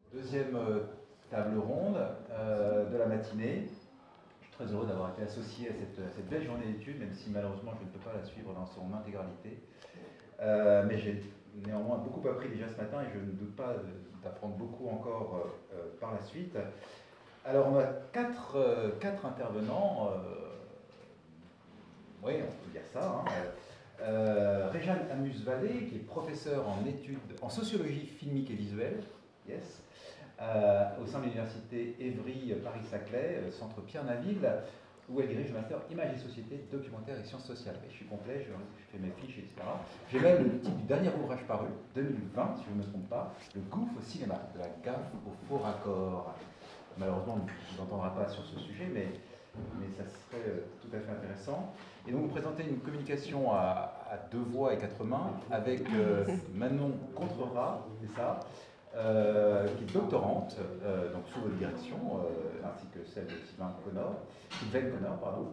Deuxième table ronde de la matinée. Je suis très heureux d'avoir été associé à cette belle journée d'études, même si malheureusement je ne peux pas la suivre dans son intégralité. Mais j'ai néanmoins beaucoup appris déjà ce matin et je ne doute pas d'apprendre beaucoup encore par la suite. Alors on a quatre intervenants, oui on peut dire ça, Réjeanne Amus-Vallée, qui est professeure en études en sociologie filmique et visuelle, yes, au sein de l'université Évry Paris-Saclay, centre Pierre-Naville, où elle dirige le master Images et sociétés, documentaire et sciences sociales. Et je suis complet, je fais mes fiches, etc. J'ai même le titre du dernier ouvrage paru, 2020, si je ne me trompe pas, Le gouffre au cinéma, de la gaffe au faux raccord. Malheureusement, on ne vous entendra pas sur ce sujet, mais ça serait tout à fait intéressant. Et donc vous présentez une communication à deux voix et quatre mains avec Manon Contreras, c'est ça, qui est doctorante, donc sous votre direction, ainsi que celle de Sylvain Connor, pardon,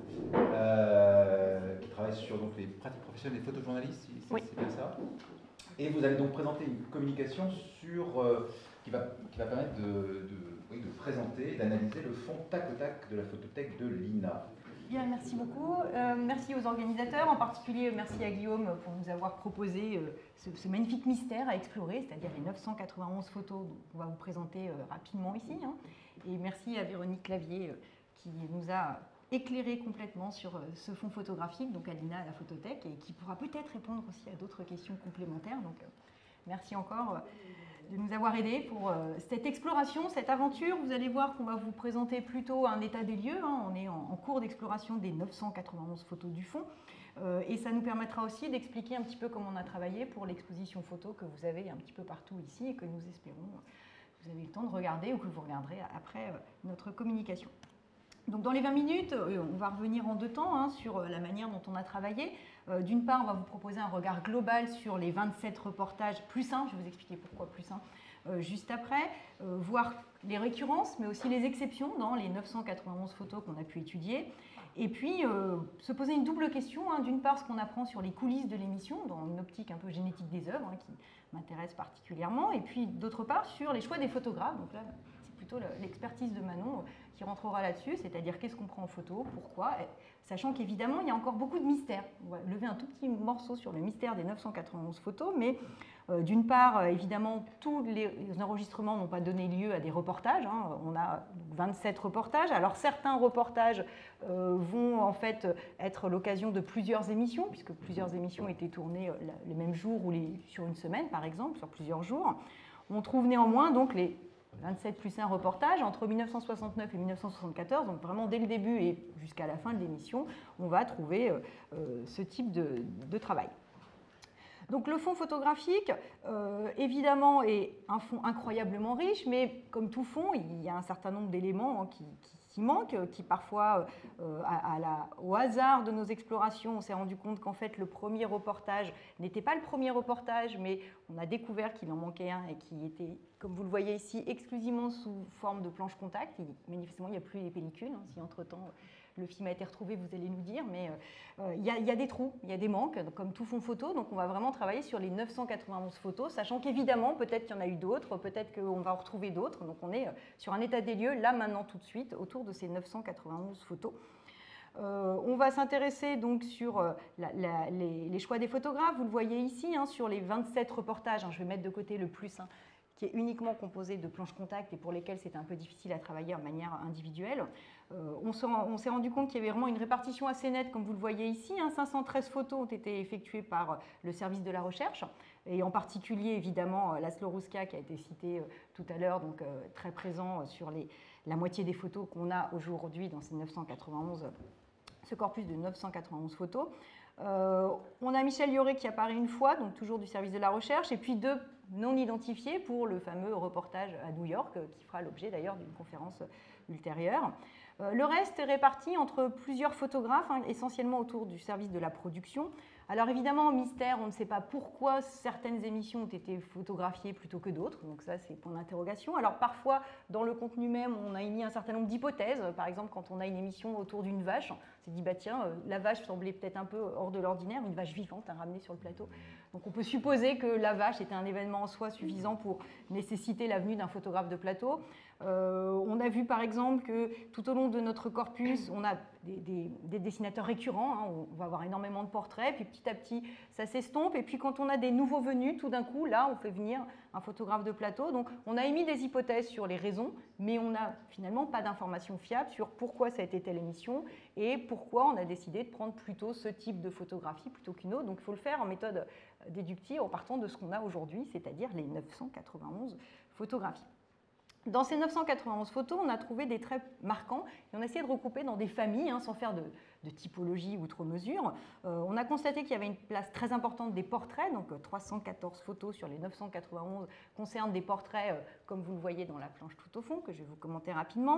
qui travaille sur donc, les pratiques professionnelles des photojournalistes, oui. C'est bien ça. Et vous allez donc présenter une communication sur, qui va permettre de présenter, d'analyser le fond tac au tac de la photothèque de l'INA. Bien, merci beaucoup. Merci aux organisateurs, en particulier merci à Guillaume pour nous avoir proposé ce magnifique mystère à explorer, c'est-à-dire les 991 photos qu'on va vous présenter rapidement ici. Hein. Et merci à Véronique Clavier qui nous a éclairé complètement sur ce fond photographique, donc à l'INA, à la photothèque, et qui pourra peut-être répondre aussi à d'autres questions complémentaires. Donc, merci encore de nous avoir aidés pour cette exploration, cette aventure. Vous allez voir qu'on va vous présenter plutôt un état des lieux. Hein. On est en cours d'exploration des 991 photos du fond. Et ça nous permettra aussi d'expliquer un petit peu comment on a travaillé pour l'exposition photo que vous avez un petit peu partout ici et que nous espérons que vous avez le temps de regarder ou que vous regarderez après notre communication. Donc dans les 20 minutes, on va revenir en deux temps hein, sur la manière dont on a travaillé. D'une part, on va vous proposer un regard global sur les 27 reportages plus un, je vais vous expliquer pourquoi plus un, juste après, voir les récurrences, mais aussi les exceptions dans les 991 photos qu'on a pu étudier. Et puis, se poser une double question, hein, d'une part, ce qu'on apprend sur les coulisses de l'émission, dans une optique un peu génétique des œuvres, hein, qui m'intéresse particulièrement, et puis d'autre part, sur les choix des photographes. Donc là, c'est plutôt l'expertise de Manon qui rentrera là-dessus, c'est-à-dire qu'est-ce qu'on prend en photo, pourquoi, sachant qu'évidemment, il y a encore beaucoup de mystères. On va lever un tout petit morceau sur le mystère des 991 photos, mais d'une part, évidemment, tous les enregistrements n'ont pas donné lieu à des reportages. Hein. On a 27 reportages. Alors, certains reportages vont en fait être l'occasion de plusieurs émissions, puisque plusieurs émissions étaient tournées le même jour ou sur une semaine, par exemple, sur plusieurs jours. On trouve néanmoins donc les 27 plus 1 reportages entre 1969 et 1974, donc vraiment dès le début et jusqu'à la fin de l'émission, on va trouver ce type de travail. Donc le fond photographique, évidemment, est un fond incroyablement riche, mais comme tout fond, il y a un certain nombre d'éléments hein, qui manquent, qui parfois, au hasard de nos explorations, on s'est rendu compte qu'en fait le premier reportage n'était pas le premier reportage, mais on a découvert qu'il en manquait un et qui était, comme vous le voyez ici, exclusivement sous forme de planche contact. Manifestement, il n'y a plus les pellicules, hein, si entre-temps le film a été retrouvé, vous allez nous dire, mais il y a des trous, il y a des manques, comme tout fond photo, donc on va vraiment travailler sur les 991 photos, sachant qu'évidemment, peut-être qu'il y en a eu d'autres, peut-être qu'on va en retrouver d'autres, donc on est sur un état des lieux, là, maintenant, tout de suite, autour de ces 991 photos. On va s'intéresser donc sur les choix des photographes, vous le voyez ici, hein, sur les 27 reportages, hein, je vais mettre de côté le plus, hein, qui est uniquement composé de planches contact et pour lesquelles c'est un peu difficile à travailler de manière individuelle. On s'est rendu compte qu'il y avait vraiment une répartition assez nette, comme vous le voyez ici. Hein, 513 photos ont été effectuées par le service de la recherche, et en particulier, évidemment, Laszlo Ruska, qui a été cité tout à l'heure, donc très présent sur la moitié des photos qu'on a aujourd'hui dans ces 991, ce corpus de 991 photos. On a Michel Lioré qui apparaît une fois, donc toujours du service de la recherche, et puis deux non identifiés pour le fameux reportage à New York, qui fera l'objet d'ailleurs d'une conférence ultérieure. Le reste est réparti entre plusieurs photographes, hein, essentiellement autour du service de la production. Alors évidemment, mystère, on ne sait pas pourquoi certaines émissions ont été photographiées plutôt que d'autres, donc ça c'est point d'interrogation. Alors parfois, dans le contenu même, on a émis un certain nombre d'hypothèses. Par exemple, quand on a une émission autour d'une vache, s'est dit, bah tiens, la vache semblait peut-être un peu hors de l'ordinaire, une vache vivante à ramener sur le plateau. Donc on peut supposer que la vache était un événement en soi suffisant pour nécessiter la venue d'un photographe de plateau. On a vu par exemple que tout au long de notre corpus, on a des dessinateurs récurrents, hein, on va avoir énormément de portraits, puis petit à petit ça s'estompe, et puis quand on a des nouveaux venus, tout d'un coup, là, on fait venir un photographe de plateau. Donc on a émis des hypothèses sur les raisons, mais on n'a finalement pas d'informations fiables sur pourquoi ça a été telle émission et pourquoi on a décidé de prendre plutôt ce type de photographie plutôt qu'une autre. Donc il faut le faire en méthode déductive en partant de ce qu'on a aujourd'hui, c'est-à-dire les 991 photographies. Dans ces 991 photos, on a trouvé des traits marquants et on a essayé de recouper dans des familles, hein, sans faire de typologie outre mesure. On a constaté qu'il y avait une place très importante des portraits, donc 314 photos sur les 991 concernent des portraits, comme vous le voyez dans la planche tout au fond, que je vais vous commenter rapidement.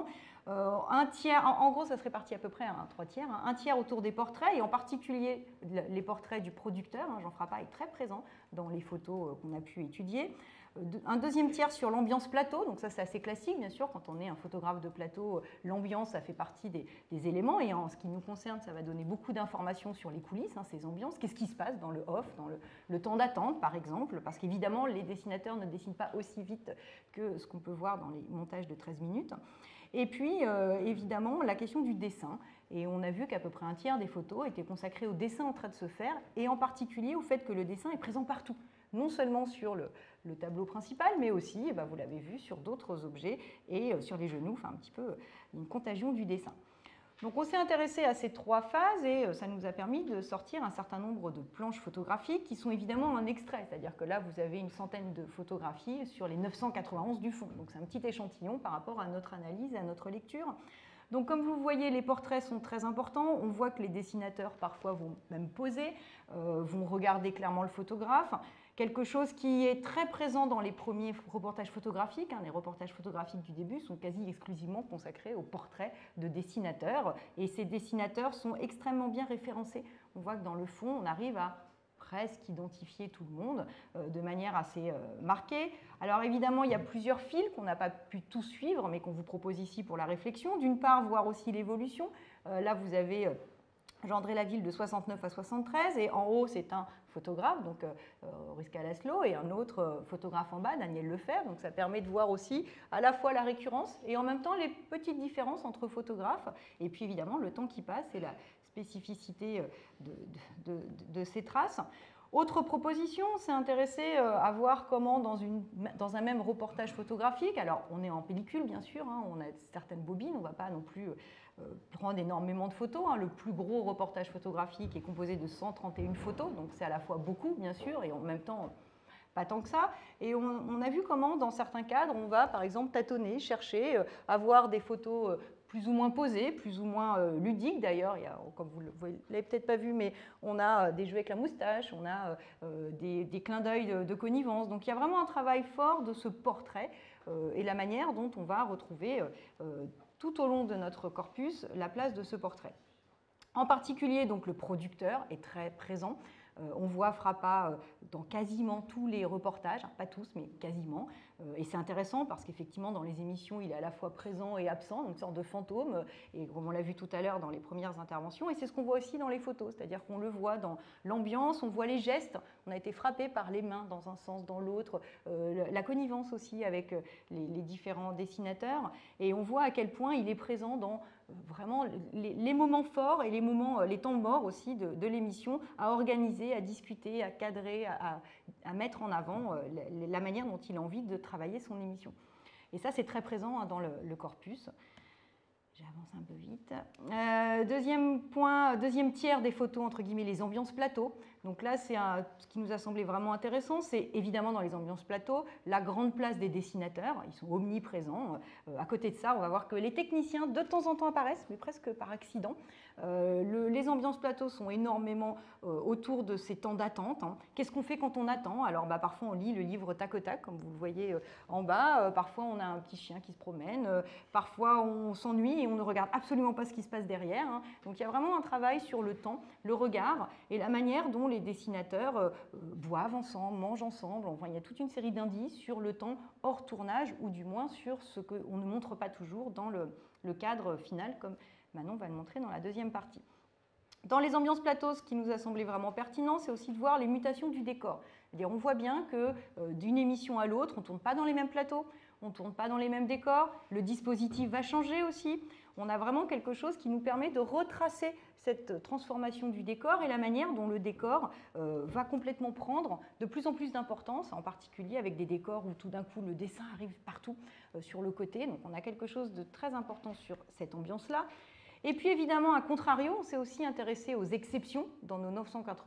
Un tiers, en gros, ça se répartit à peu près à 3 tiers, hein, un tiers autour des portraits, et en particulier les portraits du producteur, hein, Jean Frappat est très présent dans les photos qu'on a pu étudier. Un deuxième tiers sur l'ambiance plateau, donc ça c'est assez classique bien sûr, quand on est un photographe de plateau, l'ambiance ça fait partie des éléments, et en ce qui nous concerne ça va donner beaucoup d'informations sur les coulisses, hein, ces ambiances, qu'est-ce qui se passe dans le off, dans le temps d'attente par exemple, parce qu'évidemment les dessinateurs ne dessinent pas aussi vite que ce qu'on peut voir dans les montages de 13 minutes. Et puis évidemment la question du dessin, et on a vu qu'à peu près un tiers des photos étaient consacrées au dessin en train de se faire, et en particulier au fait que le dessin est présent partout, non seulement sur le tableau principal, mais aussi, vous l'avez vu, sur d'autres objets et sur les genoux, enfin un petit peu une contagion du dessin. Donc on s'est intéressé à ces 3 phases et ça nous a permis de sortir un certain nombre de planches photographiques qui sont évidemment un extrait, c'est-à-dire que là vous avez une centaine de photographies sur les 991 du fond, donc c'est un petit échantillon par rapport à notre analyse et à notre lecture. Donc comme vous voyez, les portraits sont très importants, on voit que les dessinateurs parfois vont même poser, vont regarder clairement le photographe. Quelque chose qui est très présent dans les premiers reportages photographiques, hein, les reportages photographiques du début sont quasi exclusivement consacrés aux portraits de dessinateurs, et ces dessinateurs sont extrêmement bien référencés. On voit que dans le fond, on arrive à presque identifier tout le monde de manière assez marquée. Alors évidemment, il y a plusieurs fils qu'on n'a pas pu tous suivre, mais qu'on vous propose ici pour la réflexion. D'une part, voir aussi l'évolution. Là, vous avez Jean-André Laville de 69 à 73, et en haut, c'est un photographe, donc Risca Laszlo, et un autre photographe en bas, Daniel Lefebvre. Donc ça permet de voir aussi à la fois la récurrence et en même temps les petites différences entre photographes, et puis évidemment le temps qui passe et la spécificité de ces traces. Autre proposition, c'est intéressé à voir comment dans un même reportage photographique, alors on est en pellicule bien sûr, hein, on a certaines bobines, on ne va pas non plus prendre énormément de photos, hein. Le plus gros reportage photographique est composé de 131 photos, donc c'est à la fois beaucoup bien sûr et en même temps pas tant que ça. Et on a vu comment dans certains cadres on va par exemple tâtonner, chercher, avoir des photos plus ou moins posées, plus ou moins ludiques d'ailleurs, comme vous ne l'avez peut-être pas vu, mais on a des jeux avec la moustache, on a des clins d'œil de connivence, donc il y a vraiment un travail fort de ce portrait et la manière dont on va retrouver tout au long de notre corpus la place de ce portrait. En particulier, donc, le producteur est très présent. On voit Frappat dans quasiment tous les reportages, pas tous, mais quasiment. Et c'est intéressant parce qu'effectivement, dans les émissions, il est à la fois présent et absent, donc une sorte de fantôme, et comme on l'a vu tout à l'heure dans les premières interventions. Et c'est ce qu'on voit aussi dans les photos, c'est-à-dire qu'on le voit dans l'ambiance, on voit les gestes, on a été frappé par les mains dans un sens, dans l'autre, la connivence aussi avec les différents dessinateurs. Et on voit à quel point il est présent dans vraiment les moments forts et les temps morts aussi de l'émission, à organiser, à discuter, à cadrer, à mettre en avant la manière dont il a envie de travailler son émission. Et ça, c'est très présent dans le corpus. J'avance un peu vite. Deuxième point, deuxième tiers des photos, entre guillemets, les ambiances plateau. Donc là, c'est ce qui nous a semblé vraiment intéressant, c'est évidemment dans les ambiances plateau, la grande place des dessinateurs, ils sont omniprésents. À côté de ça, on va voir que les techniciens de temps en temps apparaissent, mais presque par accident. Les ambiances plateau sont énormément autour de ces temps d'attente. Hein. Qu'est-ce qu'on fait quand on attend? Alors parfois on lit le livre tac au tac, comme vous le voyez en bas, parfois on a un petit chien qui se promène, parfois on s'ennuie et on ne regarde absolument pas ce qui se passe derrière. Hein. Donc il y a vraiment un travail sur le temps, le regard et la manière dont les dessinateurs boivent ensemble, mangent ensemble. Enfin, il y a toute une série d'indices sur le temps hors tournage ou du moins sur ce qu'on ne montre pas toujours dans le cadre final, comme Manon va le montrer dans la deuxième partie. Dans les ambiances plateaux, ce qui nous a semblé vraiment pertinent, c'est aussi de voir les mutations du décor. C'est-à-dire, on voit bien que d'une émission à l'autre, on ne tourne pas dans les mêmes plateaux, on ne tourne pas dans les mêmes décors, le dispositif va changer aussi. On a vraiment quelque chose qui nous permet de retracer cette transformation du décor et la manière dont le décor va complètement prendre de plus en plus d'importance, en particulier avec des décors où tout d'un coup le dessin arrive partout sur le côté. Donc on a quelque chose de très important sur cette ambiance-là. Et puis évidemment, à contrario, on s'est aussi intéressé aux exceptions dans nos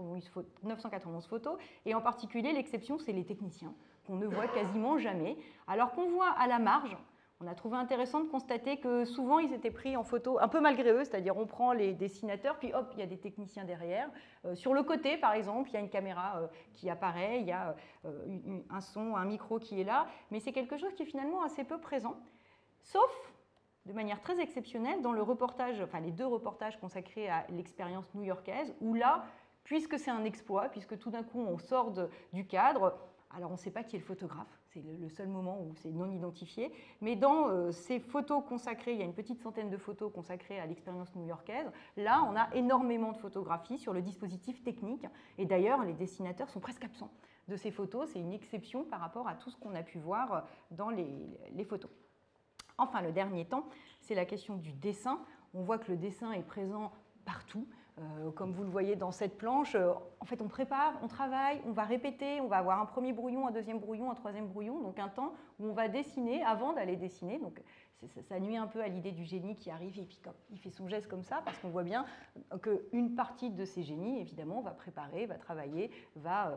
991 photos, et en particulier l'exception, c'est les techniciens, qu'on ne voit quasiment jamais, alors qu'on voit à la marge. On a trouvé intéressant de constater que souvent ils étaient pris en photo un peu malgré eux, c'est-à-dire on prend les dessinateurs, puis hop, il y a des techniciens derrière. Sur le côté, par exemple, il y a une caméra qui apparaît, il y a un son, un micro qui est là, mais c'est quelque chose qui est finalement assez peu présent, sauf de manière très exceptionnelle dans le reportage, enfin les 2 reportages consacrés à l'expérience new-yorkaise, où là, puisque c'est un exploit, puisque tout d'un coup on sort du cadre, alors on ne sait pas qui est le photographe, c'est le seul moment où c'est non identifié, mais dans ces photos consacrées, il y a une petite centaine de photos consacrées à l'expérience new-yorkaise, là on a énormément de photographies sur le dispositif technique, et d'ailleurs les dessinateurs sont presque absents de ces photos, c'est une exception par rapport à tout ce qu'on a pu voir dans les photos. Enfin, le dernier temps, c'est la question du dessin. On voit que le dessin est présent partout. Comme vous le voyez dans cette planche, en fait, on prépare, on travaille, on va répéter, on va avoir un premier brouillon, un deuxième brouillon, un troisième brouillon, donc un temps où on va dessiner avant d'aller dessiner. Donc, ça nuit un peu à l'idée du génie qui arrive et puis il fait son geste comme ça, parce qu'on voit bien qu'une partie de ces génies, évidemment, va préparer, va travailler, va,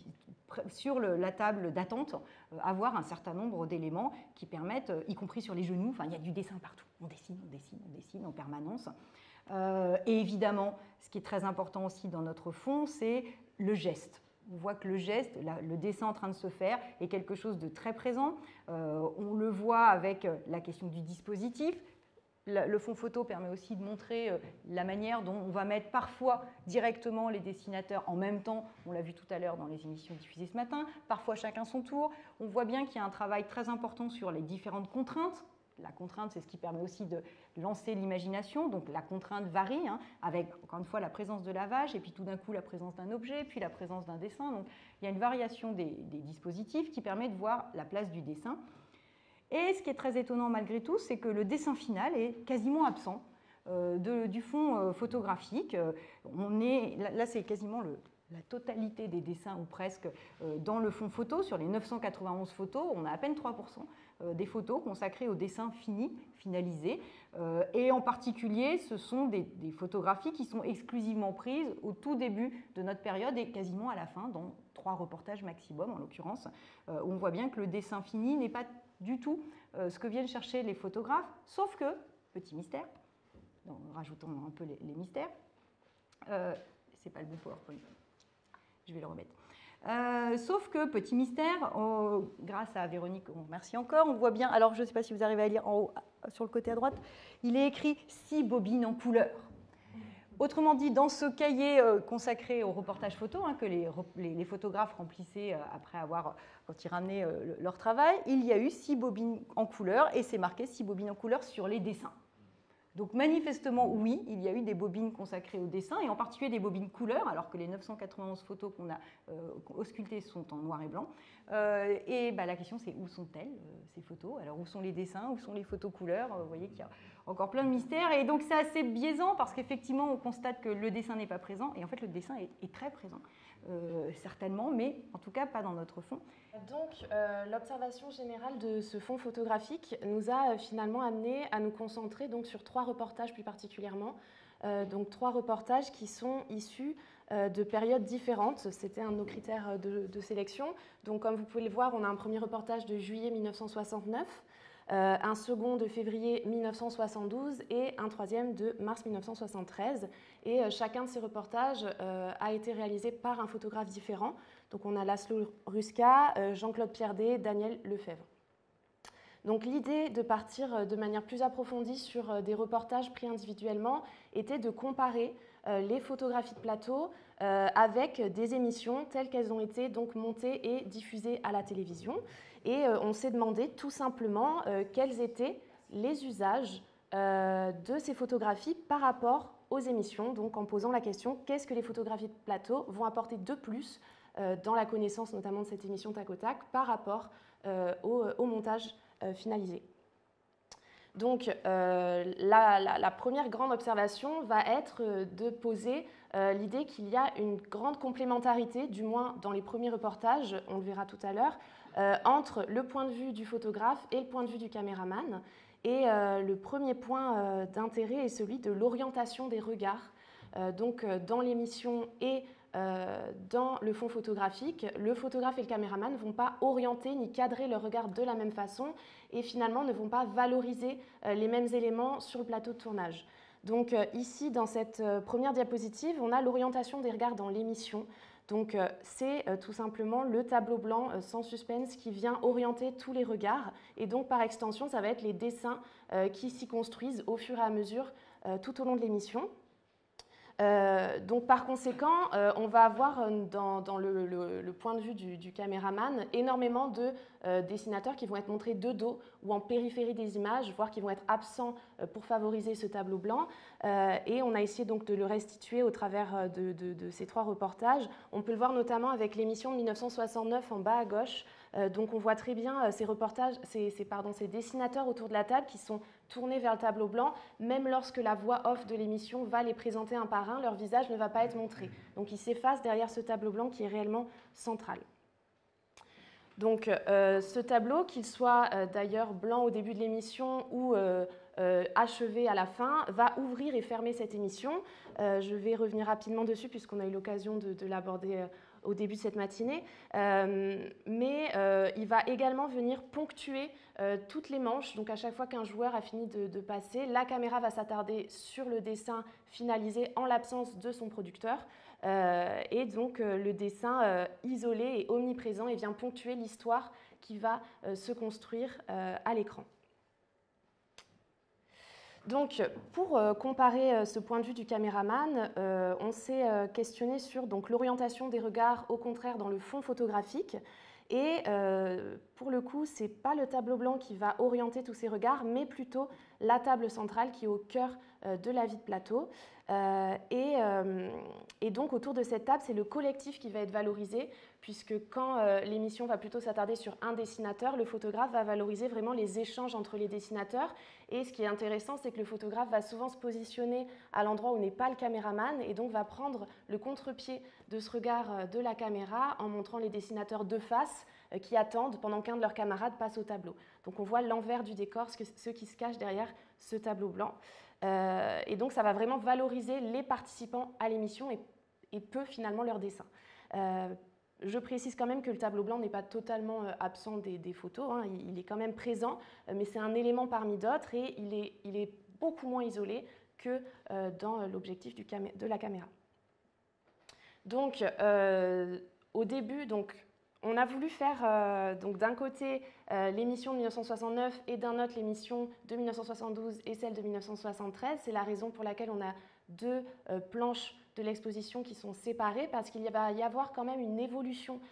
sur la table d'attente, avoir un certain nombre d'éléments qui permettent, y compris sur les genoux, enfin, il y a du dessin partout. On dessine, on dessine, on dessine en permanence. Et évidemment, ce qui est très important aussi dans notre fond, c'est le geste. On voit que le geste, le dessin en train de se faire, est quelque chose de très présent. On le voit avec la question du dispositif. Le fond photo permet aussi de montrer la manière dont on va mettre parfois directement les dessinateurs en même temps. On l'a vu tout à l'heure dans les émissions diffusées ce matin. Parfois chacun son tour. On voit bien qu'il y a un travail très important sur les différentes contraintes. La contrainte, c'est ce qui permet aussi de lancer l'imagination. Donc la contrainte varie, avec encore une fois la présence de lavage, et puis tout d'un coup la présence d'un objet, puis la présence d'un dessin. Donc il y a une variation des dispositifs qui permet de voir la place du dessin. Et ce qui est très étonnant malgré tout, c'est que le dessin final est quasiment absent du fond photographique. Là, c'est quasiment la totalité des dessins, ou presque, dans le fond photo. Sur les 991 photos, on a à peine 3% des photos consacrées au dessin fini, finalisé. Et en particulier, ce sont des photographies qui sont exclusivement prises au tout début de notre période et quasiment à la fin, dans 3 reportages maximum en l'occurrence, où on voit bien que le dessin fini n'est pas du tout ce que viennent chercher les photographes, sauf que, petit mystère, en rajoutant un peu les mystères, c'est pas le bon PowerPoint, je vais le remettre. Sauf que, petit mystère, grâce à Véronique, on remercie encore, on voit bien, alors je ne sais pas si vous arrivez à lire en haut, sur le côté à droite, il est écrit 6 bobines en couleur. Autrement dit, dans ce cahier consacré au reportage photo, que les photographes remplissaient quand ils ramenaient leur travail, il y a eu 6 bobines en couleur, et c'est marqué 6 bobines en couleur sur les dessins. Donc manifestement, oui, il y a eu des bobines consacrées au dessin, et en particulier des bobines couleurs, alors que les 991 photos qu'on a auscultées sont en noir et blanc. Et la question, c'est où sont-elles, ces photos? Alors, où sont les dessins? Où sont les photos couleurs? Vous voyez qu'il y a encore plein de mystères. Et donc, c'est assez biaisant, parce qu'effectivement, on constate que le dessin n'est pas présent, et en fait, le dessin est très présent, certainement, mais en tout cas, pas dans notre fond. Donc, l'observation générale de ce fond photographique nous a finalement amené à nous concentrer donc, sur 3 reportages plus particulièrement. Donc 3 reportages qui sont issus de périodes différentes. C'était un de nos critères de sélection. Donc, comme vous pouvez le voir, on a un premier reportage de juillet 1969, un second de février 1972 et un troisième de mars 1973. Et chacun de ces reportages a été réalisé par un photographe différent. Donc on a Laszlo Ruska, Jean-Claude Pierdet, Daniel Lefebvre. Donc l'idée de partir de manière plus approfondie sur des reportages pris individuellement était de comparer les photographies de plateau avec des émissions telles qu'elles ont été donc montées et diffusées à la télévision. Et on s'est demandé tout simplement quels étaient les usages de ces photographies par rapport aux émissions, donc en posant la question qu'est-ce que les photographies de plateau vont apporter de plus dans la connaissance notamment de cette émission tac au tac par rapport au montage finalisé. Donc la première grande observation va être de poser l'idée qu'il y a une grande complémentarité, du moins dans les premiers reportages, on le verra tout à l'heure, entre le point de vue du photographe et le point de vue du caméraman. Et le premier point d'intérêt est celui de l'orientation des regards. Donc dans l'émission et dans le fond photographique, le photographe et le caméraman ne vont pas orienter ni cadrer leur regard de la même façon et finalement ne vont pas valoriser les mêmes éléments sur le plateau de tournage. Donc ici, dans cette première diapositive, on a l'orientation des regards dans l'émission. Donc c'est tout simplement le tableau blanc sans suspense qui vient orienter tous les regards et donc par extension, ça va être les dessins qui s'y construisent au fur et à mesure tout au long de l'émission. Donc par conséquent, on va avoir dans le point de vue du caméraman énormément de dessinateurs qui vont être montrés de dos ou en périphérie des images, voire qui vont être absents pour favoriser ce tableau blanc. Et on a essayé donc de le restituer au travers de ces 3 reportages. On peut le voir notamment avec l'émission de 1969 en bas à gauche. Donc on voit très bien ces reportages, ces dessinateurs autour de la table qui sont tournés vers le tableau blanc. Même lorsque la voix off de l'émission va les présenter un par un, leur visage ne va pas être montré. Donc ils s'effacent derrière ce tableau blanc qui est réellement central. Donc ce tableau, qu'il soit d'ailleurs blanc au début de l'émission ou achevé à la fin, va ouvrir et fermer cette émission. Je vais revenir rapidement dessus puisqu'on a eu l'occasion de l'aborder au début de cette matinée, mais il va également venir ponctuer toutes les manches. Donc à chaque fois qu'un joueur a fini de passer, la caméra va s'attarder sur le dessin finalisé en l'absence de son producteur, et donc le dessin isolé et omniprésent et vient ponctuer l'histoire qui va se construire à l'écran. Donc, pour comparer ce point de vue du caméraman, on s'est questionné sur l'orientation des regards, au contraire, dans le fond photographique. Et pour le coup, ce n'est pas le tableau blanc qui va orienter tous ces regards, mais plutôt la table centrale qui est au cœur de la vie de plateau. Et donc, autour de cette table, c'est le collectif qui va être valorisé, puisque quand l'émission va plutôt s'attarder sur un dessinateur, le photographe va valoriser vraiment les échanges entre les dessinateurs. Et ce qui est intéressant, c'est que le photographe va souvent se positionner à l'endroit où n'est pas le caméraman et donc va prendre le contre-pied de ce regard de la caméra en montrant les dessinateurs de face qui attendent pendant qu'un de leurs camarades passe au tableau. Donc on voit l'envers du décor, ce qui se cache derrière ce tableau blanc. Et donc ça va vraiment valoriser les participants à l'émission et peu finalement leur dessin. Je précise quand même que le tableau blanc n'est pas totalement absent des photos, hein, il est quand même présent, mais c'est un élément parmi d'autres et il est beaucoup moins isolé que dans l'objectif de la caméra. Donc au début, on a voulu faire d'un côté l'émission de 1969 et d'un autre l'émission de 1972 et celle de 1973. C'est la raison pour laquelle on a 2 planches de l'exposition qui sont séparées parce qu'il va y avoir quand même une évolution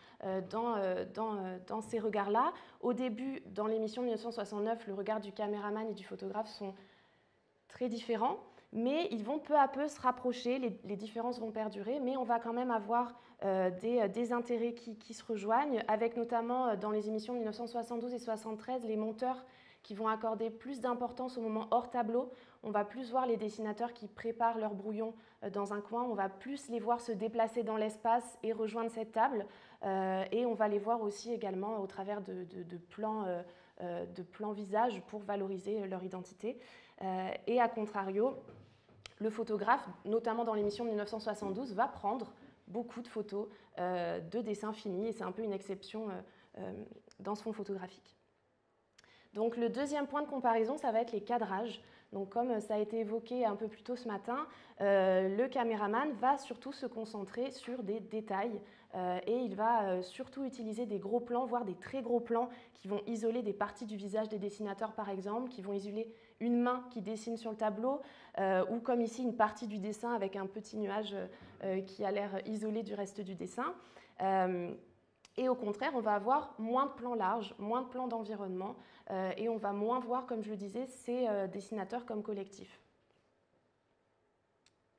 dans ces regards-là. Au début, dans l'émission de 1969, le regard du caméraman et du photographe sont très différents, mais ils vont peu à peu se rapprocher, les différences vont perdurer, mais on va quand même avoir des intérêts qui se rejoignent, avec notamment dans les émissions de 1972 et 1973, les monteurs qui vont accorder plus d'importance au moment hors tableau. On va plus voir les dessinateurs qui préparent leur brouillon dans un coin, on va plus les voir se déplacer dans l'espace et rejoindre cette table, et on va les voir aussi également au travers de plans visage pour valoriser leur identité. Et à contrario, le photographe, notamment dans l'émission de 1972, va prendre beaucoup de photos de dessins finis, et c'est un peu une exception dans ce fond photographique. Donc le deuxième point de comparaison, ça va être les cadrages. Donc comme ça a été évoqué un peu plus tôt ce matin, le caméraman va surtout se concentrer sur des détails et il va surtout utiliser des gros plans, voire des très gros plans qui vont isoler des parties du visage des dessinateurs par exemple, qui vont isoler une main qui dessine sur le tableau ou comme ici une partie du dessin avec un petit nuage qui a l'air isolé du reste du dessin. Et au contraire, on va avoir moins de plans larges, moins de plans d'environnement, et on va moins voir, comme je le disais, ces dessinateurs comme collectifs.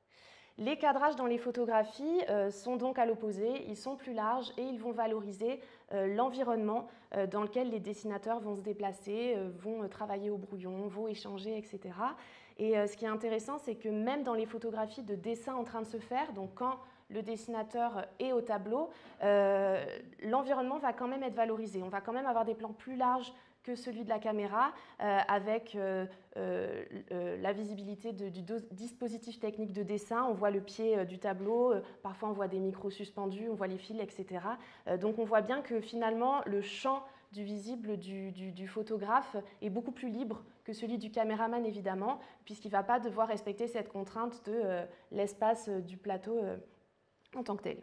Les cadrages dans les photographies sont donc à l'opposé, ils sont plus larges et ils vont valoriser l'environnement dans lequel les dessinateurs vont se déplacer, vont travailler au brouillon, vont échanger, etc. Et ce qui est intéressant, c'est que même dans les photographies de dessin en train de se faire, donc quand le dessinateur est au tableau, l'environnement va quand même être valorisé. On va quand même avoir des plans plus larges que celui de la caméra, avec la visibilité du dispositif technique de dessin. On voit le pied du tableau, parfois on voit des micros suspendus, on voit les fils, etc. Donc on voit bien que finalement le champ du visible du photographe est beaucoup plus libre que celui du caméraman, évidemment, puisqu'il ne va pas devoir respecter cette contrainte de l'espace du plateau en tant que tel.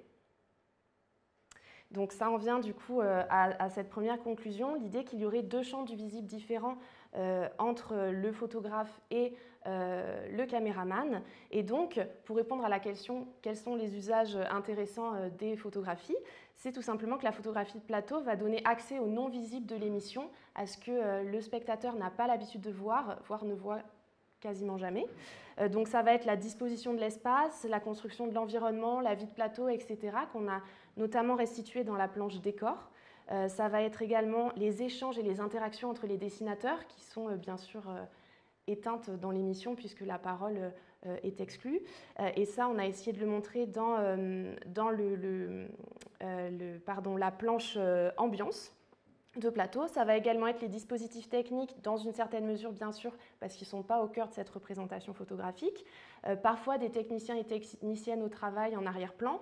Donc ça en vient du coup à cette première conclusion, l'idée qu'il y aurait deux champs du visible différents entre le photographe et le caméraman. Et donc, pour répondre à la question quels sont les usages intéressants des photographies, c'est tout simplement que la photographie de plateau va donner accès au non visible de l'émission, à ce que le spectateur n'a pas l'habitude de voir, voire ne voit quasiment jamais. Donc ça va être la disposition de l'espace, la construction de l'environnement, la vie de plateau, etc., qu'on a notamment restitué dans la planche décor. Ça va être également les échanges et les interactions entre les dessinateurs, qui sont bien sûr éteintes dans l'émission puisque la parole est exclue. Et ça, on a essayé de le montrer dans la planche ambiance de plateau. Ça va également être les dispositifs techniques, dans une certaine mesure bien sûr, parce qu'ils ne sont pas au cœur de cette représentation photographique. Parfois des techniciens et techniciennes au travail en arrière-plan.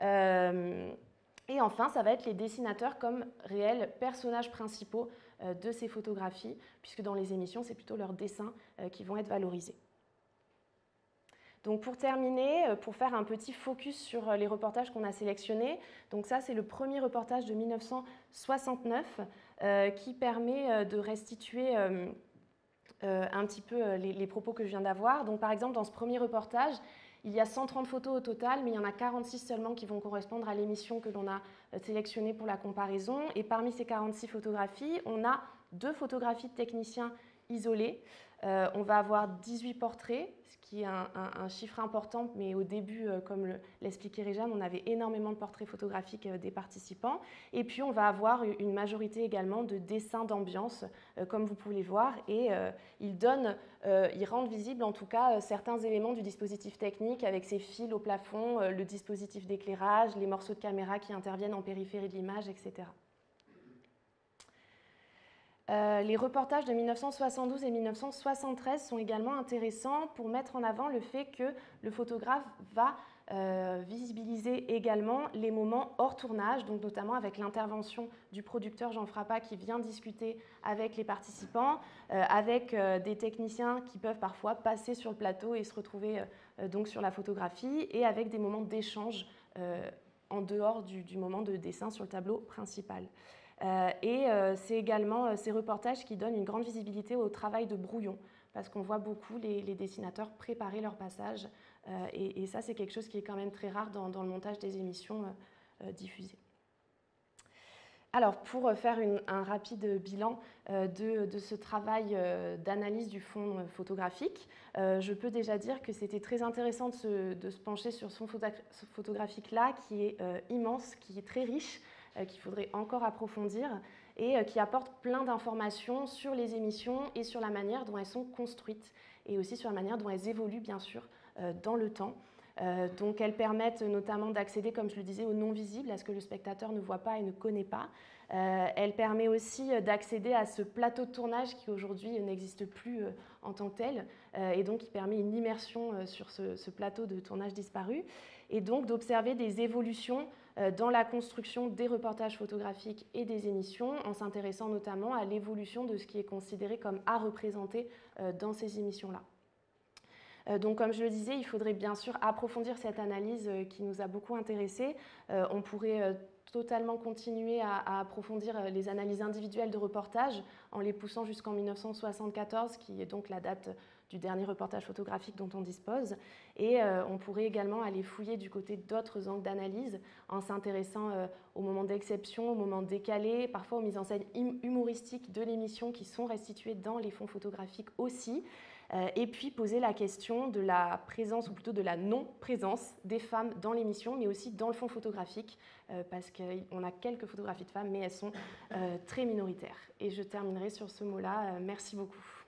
Et enfin, ça va être les dessinateurs comme réels personnages principaux de ces photographies, puisque dans les émissions, c'est plutôt leurs dessins qui vont être valorisés. Donc pour terminer, pour faire un petit focus sur les reportages qu'on a sélectionnés, donc ça c'est le premier reportage de 1969 qui permet de restituer un petit peu les propos que je viens d'avoir. Donc par exemple dans ce premier reportage, il y a 130 photos au total, mais il y en a 46 seulement qui vont correspondre à l'émission que l'on a sélectionnée pour la comparaison. Et parmi ces 46 photographies, on a 2 photographies de techniciens isolées. On va avoir 18 portraits, ce qui est un chiffre important, mais au début, comme l'expliquait Réjeanne, on avait énormément de portraits photographiques des participants. Et puis, on va avoir une majorité également de dessins d'ambiance, comme vous pouvez voir, et ils rendent visibles en tout cas certains éléments du dispositif technique, avec ses fils au plafond, le dispositif d'éclairage, les morceaux de caméra qui interviennent en périphérie de l'image, etc. Les reportages de 1972 et 1973 sont également intéressants pour mettre en avant le fait que le photographe va visibiliser également les moments hors tournage, donc notamment avec l'intervention du producteur Jean Frappa qui vient discuter avec les participants, avec des techniciens qui peuvent parfois passer sur le plateau et se retrouver donc sur la photographie, et avec des moments d'échange en dehors du moment de dessin sur le tableau principal. C'est également ces reportages qui donnent une grande visibilité au travail de brouillon, parce qu'on voit beaucoup les dessinateurs préparer leur passage, et ça c'est quelque chose qui est quand même très rare dans le montage des émissions diffusées. Alors pour faire un rapide bilan de ce travail d'analyse du fond photographique, je peux déjà dire que c'était très intéressant de se pencher sur ce fond photographique-là, qui est immense, qui est très riche, qu'il faudrait encore approfondir, et qui apporte plein d'informations sur les émissions et sur la manière dont elles sont construites, et aussi sur la manière dont elles évoluent bien sûr dans le temps. Donc elles permettent notamment d'accéder, comme je le disais, au non visible, à ce que le spectateur ne voit pas et ne connaît pas. Elle permet aussi d'accéder à ce plateau de tournage qui aujourd'hui n'existe plus en tant que tel, et donc qui permet une immersion sur ce plateau de tournage disparu, et donc d'observer des évolutions dans la construction des reportages photographiques et des émissions, en s'intéressant notamment à l'évolution de ce qui est considéré comme à représenter dans ces émissions-là. Donc comme je le disais, il faudrait bien sûr approfondir cette analyse qui nous a beaucoup intéressés. On pourrait totalement continuer à approfondir les analyses individuelles de reportages en les poussant jusqu'en 1974, qui est donc la date du dernier reportage photographique dont on dispose. Et on pourrait également aller fouiller du côté d'autres angles d'analyse en s'intéressant aux moments d'exception, aux moments décalés, parfois aux mises en scène humoristiques de l'émission qui sont restituées dans les fonds photographiques aussi. Et puis poser la question de la présence, ou plutôt de la non-présence des femmes dans l'émission, mais aussi dans le fond photographique, parce qu'on a quelques photographies de femmes, mais elles sont très minoritaires. Et je terminerai sur ce mot-là. Merci beaucoup.